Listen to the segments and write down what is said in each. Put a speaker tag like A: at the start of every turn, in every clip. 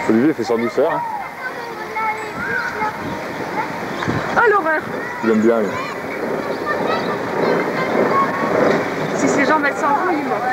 A: Olivier fait sans douceur. Hein.
B: Oh l'horreur!
A: Il aime bien lui.
B: Si ses jambes elles s'en vont, il est mort.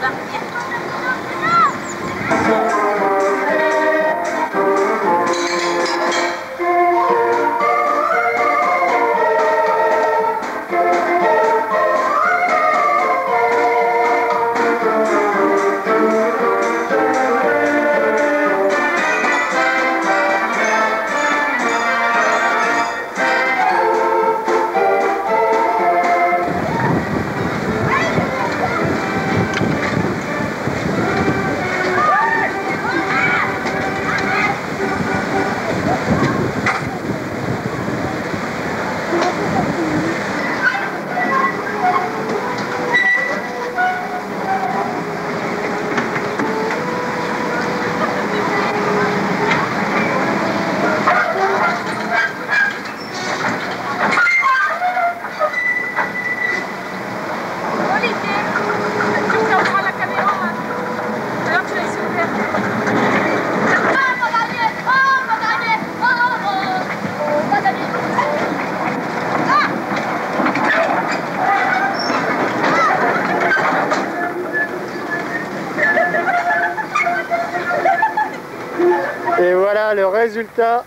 C: Et voilà le résultat.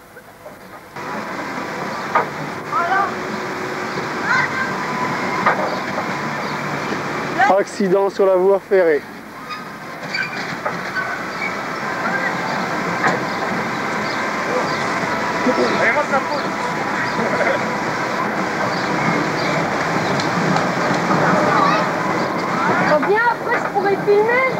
C: Accident sur la voie ferrée.
A: Allez, moi ça fout.
B: Oh bien, après je pourrais filmer.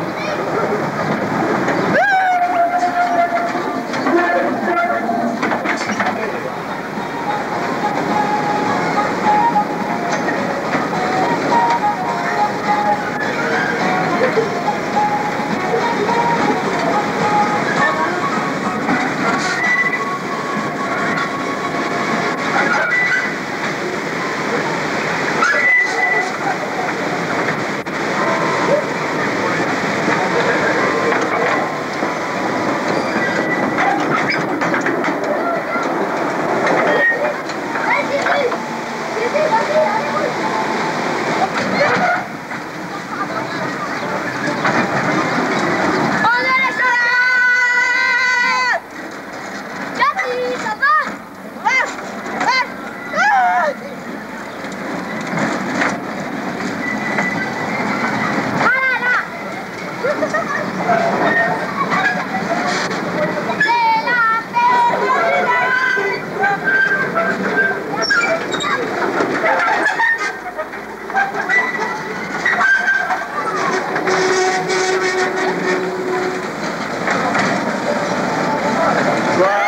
C: Voilà.